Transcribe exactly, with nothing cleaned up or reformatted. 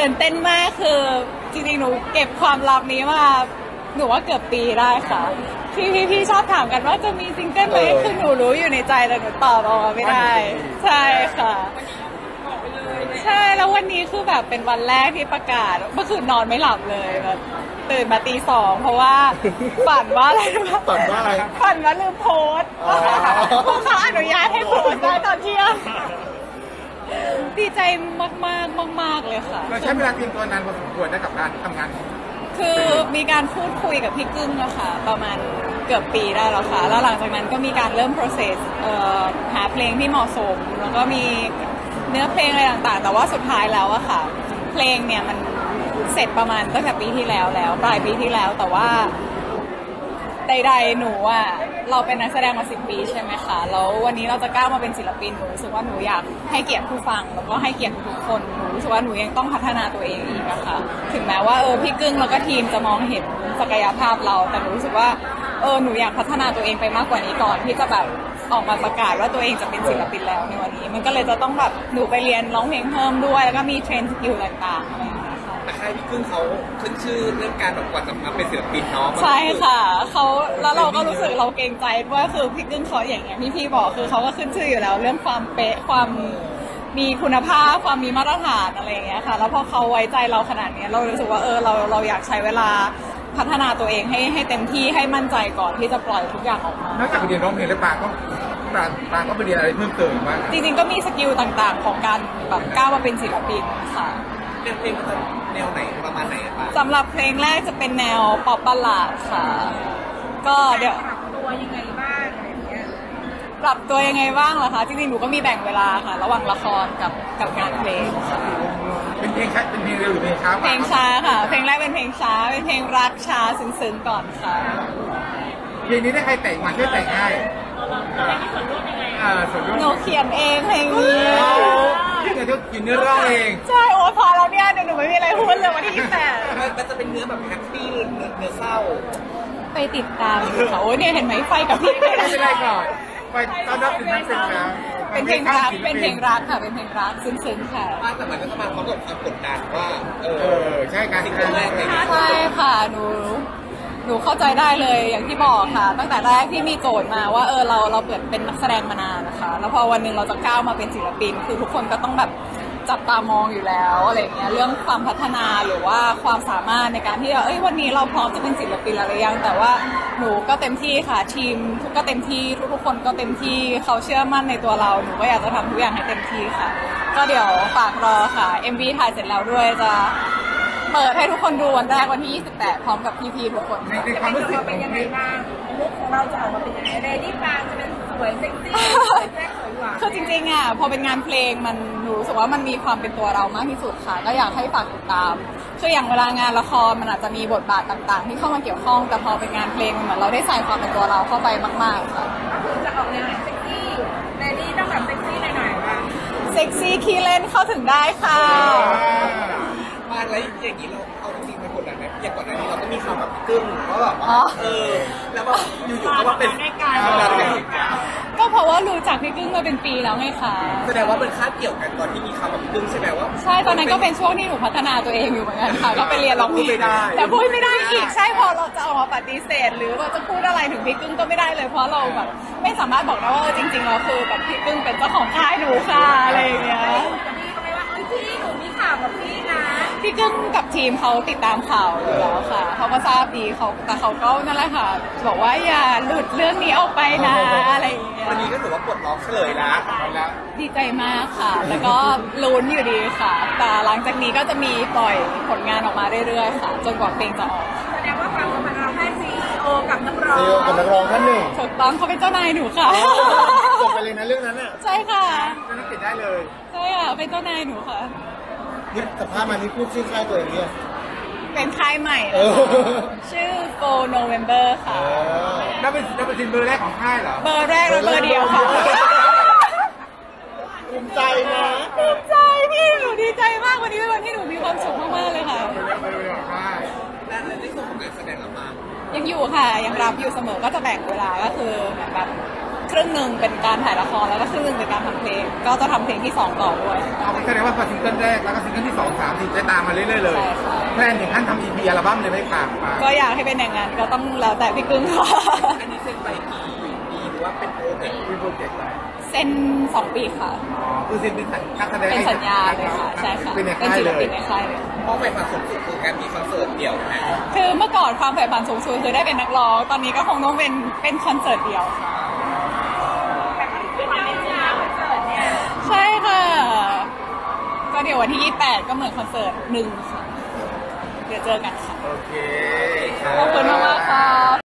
ตื่นเต้นมากคือจริงๆหนูเก็บความลับนี้มาหนูว่าเกือบปีได้ค่ะพี่พี่พี่ชอบถามกันว่าจะมีซิงเกิลไหมคือหนูรู้อยู่ในใจแต่หนูตอบออกมาไม่ได้ใช่ค่ะใช่แล้ววันนี้คือแบบเป็นวันแรกที่ประกาศเมื่อคืนนอนไม่หลับเลยแบบตื่นมาตีสองเพราะว่าฝันว่าอะไรรู้ไหมฝันว่าอะไรฝันว่าลืมโพสต์พวกเขาอนุญาตให้โพสต์ได้ตอนเที่ยงดีใจมากมากมากมากเลยค่ะเราใช้เวลาเตรียมตัวนานพอสมควรได้กับการทำงานคือมีการพูดคุยกับพี่กึ้งอะค่ะประมาณเกือบปีได้แล้วค่ะแล้วหลังจากนั้นก็มีการเริ่ม process เอ่อหาเพลงที่เหมาะสมแล้วก็มีเนื้อเพลงอะไรต่างๆแต่ว่าสุดท้ายแล้วอะค่ะเพลงเนี่ยมันเสร็จประมาณตั้งแต่ปีที่แล้วแล้วปลายปีที่แล้วแต่ว่าใดๆหนูอ่ะเราเป็นนักแสดงมาสิบปีใช่ไหมคะแล้ววันนี้เราจะก้าวมาเป็นศิลปินหนูรู้สึกว่าหนูอยากให้เกียรติผู้ฟังแล้วก็ให้เกียรติทุกคนหนูรู้สึกว่าหนูยังต้องพัฒนาตัวเองอีกอะค่ะถึงแม้ว่าเออพี่กึ้งแล้วก็ทีมจะมองเห็นศักยภาพเราแต่หนูรู้สึกว่าเออหนูอยากพัฒนาตัวเองไปมากกว่านี้ก่อนที่จะแบบออกมาประกาศว่าตัวเองจะเป็นศิลปินแล้วในวันนี้มันก็เลยจะต้องแบบหนูไปเรียนร้องเพลงเพิ่มด้วยแล้วก็มีเทรนสกิลต่างๆอะไรอย่างเงี้ยค่ะแต่ค่ายพี่กึ้งเขาขึ้นชื่อเรื่องการแบบกว่าจะมาเป็นศิลปินเนาะใช่ค่ะเขาแล้วเราก็รู้สึกเราเกรงใจด้วยคือพี่กึ้งเขาอย่างเงี้ยพี่พี่บอกคือเขาก็ขึ้นชื่ออยู่แล้วเรื่องความเป๊ะความมีคุณภาพความมีมาตรฐานอะไรอย่างเงี้ยค่ะแล้วพอเขาไว้ใจเราขนาดนี้เรารู้สึกว่าเออเราเราอยากใช้เวลาพัฒนาตัวเองให้ให้เต็มที่ให้มั่นใจก่อนที่จะปล่อยทุกอย่างออกมานอกจากไปเรียนร้องเพลงแล้วปางก็ปางปางก็ไปเรียนอะไรเพิ่มเติมบ้างจริงๆก็มีสกิลต่างๆของการแบบก้าวมาเป็นศิลปินค่ะเรื่องเพลงมันจะแนวไหนประมาณไหนอะป้าสำหรับเพลงแรกจะเป็นแนวป๊อปบัลลาดค่ะก็เดี๋ยวปรับตัวยังไงบ้างอะไรอย่างเงี้ยปรับตัวยังไงบ้างล่ะคะจริงๆหนูก็มีแบ่งเวลาค่ะระหว่างละครกับกับงานเพลงค่ะเป็นเพลงเป็นเพลงเร็วหรือเพลงช้าเพลงช้าค่ะเพลงแรกเป็นเพลงช้าเป็นเพลงรักช้าซึ้งๆก่อนค่ะเพลงนี้ได้ใครแต่งมาช่วยแต่งให้ส่วนร่วมหนูเขียนเองเพลงนี้ที่จะกินเนื้อร้องเองใช่โอ้พอแล้วเนี่ยเดี๋ยวหนูไม่มีอะไรพูดเลยวันที่ยี่สิบแปดมันจะเป็นเนื้อแบบแฮปปี้เนื้อเศร้าไปติดตามค่ะโอ้เนี่ยเห็นไหมไฟกับพี่ไม่ได้ก่อนไปต้อนรับถึงนั้นเป็นแล้วเป็นเพลงรักเป็นเพลงรักค่ะเป็นเพลงรักซึ้งๆค่ะแต่มันก็จะมาพร้อมกับความกดดันว่าเออใช่การสิ่งแรกเลยใช่ค่ะหนูหนูเข้าใจได้เลยอย่างที่บอกค่ะตั้งแต่แรกที่มีโจทย์มาว่าเออเราเราเปิดเป็นนักแสดงมานานนะคะแล้วพอวันหนึ่งเราจะก้าวมาเป็นศิลปินคือทุกคนก็ต้องแบบจับตามองอยู่แล้วอะไรเงี้ยเรื่องความพัฒนาหรือว่าความสามารถในการที่เอ้ยวันนี้เราพร้อมจะเป็นศิลปินอะไรยังแต่ว่าหนูก็เต็มที่ค่ะทีมทุกก็เต็มที่ทุกๆคนก็เต็มที่เขาเชื่อมั่นในตัวเราหนูก็อยากจะทำทุกอย่างให้เต็มที่ค่ะก็เดี๋ยวฝากรอค่ะ เอ็ม วี ถ่ายเสร็จแล้วด้วยจะเปิดให้ทุกคนดูวันแรกวันที่ยี่สิบแปดพร้อมกับพี่ๆทุกคนในความรู้สึกเป็นยังไงบ้างลุคของเราจะออกมาเป็นยังไงเรดี้ปางจะเป็นสวยเซ็กซี่สวยแซ่บสวยหวานคือจริงๆอ่ะพอเป็นงานเพลงมันหนูรู้สึกว่ามันมีความเป็นตัวเรามากที่สุดค่ะก็อยากให้ฝากติดตามคืออย่างเวลางานละครมันอาจจะมีบทบาทต่างๆที่เข้ามาเกี่ยวข้องแต่พอเป็นงานเพลงเหมือนเราได้ใส่ความเป็นตัวเราเข้าไปมากๆค่ะจะออกแนวไหนเซ็กซี่เรดี้ต้องแบบเซ็กซี่หน่อยๆป่ะเซ็กซี่ขี้เล่นเข้าถึงได้ค่ะมาอะไรอย่างนี้เราเอาจริงๆไปกดดันไหมอย่างก่อนหน้านี้เราก็มีข่าวแบบกึ้งว่าแบบเออแล้วก็อยู่ๆก็ว่าเป็นก็เพราะว่ารู้จักพี่กึ้งมาเป็นปีแล้วไงคะแสดงว่าเป็นคาดเกี่ยวกันตอนที่มีข่าวแบบกึ้งใช่ไหมว่าใช่ตอนนั้นก็เป็นช่วงที่หนูพัฒนาตัวเองอยู่เหมือนกันค่ะก็ไปเรียนร้องเพลงแต่พูดไม่ได้อีกใช่พอเราจะออกมาปฏิเสธหรือเราจะพูดอะไรถึงพี่กึ้งก็ไม่ได้เลยเพราะเราแบบไม่สามารถบอกได้ว่าจริงๆเราคือแบบพี่กึ้งเป็นเจ้าของค่ายหนูค่ะอะไรอย่างเงี้ยพี่หนูมีข่าวกับพี่นะพี่กึ้งกับทีมเขาติดตามข่าวอยู่แล้วค่ะเขาก็ทราบดีเขาแต่เขาก็นั่นแหละค่ะบอกว่าอย่าหลุดเรื่องนี้ออกไปนะอะไรอย่างเงี้ยวันนี้ก็ถือว่าปลดล็อกเฉลยแล้วดีใจมากค่ะแล้วก็ลุ้นอยู่ดีค่ะแต่หลังจากนี้ก็จะมีปล่อยผลงานออกมาเรื่อยๆค่ะจนกว่าเพลงจะออกแสดงว่าความสัมพันธ์เราแค่ซีโอกับนักร้องซีโอกับนักร้องท่านหนึ่งถูกต้องเขาเป็นเจ้านายหนูค่ะจบไปเลยนะเรื่องนั้นอ่ะใช่ค่ะจะนักเก็ตได้เลยใช่ค่ะเป็นเจ้านายหนูค่ะนี่สัมภาษณ์มานี่พูดชื่อค่ายตัวเองเนี่ยเป็นค่ายใหม่ชื่อ โฟร์ โนเวมเบอร์ ค่ะนั่นเป็นนั่นเป็นเบอร์แรกของค่ายเหรอเบอร์แรกและเบอร์เดียวค่ะภูมิใจนะภูมิใจพี่หนูดีใจมากวันนี้เป็นวันที่หนูมีความสุขมากๆเลยค่ะและในส่วนของการแสดงออกมายังอยู่ค่ะยังรับอยู่เสมอก็จะแบ่งเวลาก็คือแบบครึ่งหนึ่งเป็นการถ่ายละครแล้วก็ครึ่งหนึ่งเป็นการทำเพลงก็จะทำเพลงที่สองต่อด้วยเอาแสดงว่าพอซิงเกิลแรกแล้วก็ซิงเกิลที่สองสามสี่จะตามมาเรื่อยๆเลยใช่ค่ะแพลนถึงขั้นทำ อี พี อัลบั้มเลยไหมครับปางก็อยากให้เป็นอย่างนั้นก็ต้องแล้วแต่พี่กึ้งค่ะอันนี้เซ็นไปกี่ปีหรือว่าเป็นโปรเจกต์มีโปรเจกต์อะไรเซ็นสองปีค่ะอ๋อคือซินเป็นนักแสดงเป็นสัญญาเลยค่ะใช่ค่ะเป็นในเป็นค่ายศิลเลปิยนในค่ายเลยเป้าหมายสูงสุดคือการมีคอนเสิร์ตเดี่ยวนะคือเมื่อก่อนความใฝ่ฝันสูงสุดคือได้เป็นนักร้องตอนนี้ก็คงต้องเป็นเป็นคอนเสิร์ตเดียวค่ะเป็นความเป็นจริงคอนเสิร์ตเนี่ยใช่ค่ะ ก็เดี๋ยววันที่ยี่สิบแปดก็เหมือนคอนเสิร์ตหนึ่งค่ะ เดี๋ยวเจอกันค่ะโอเคขอบคุณมากๆค่ะ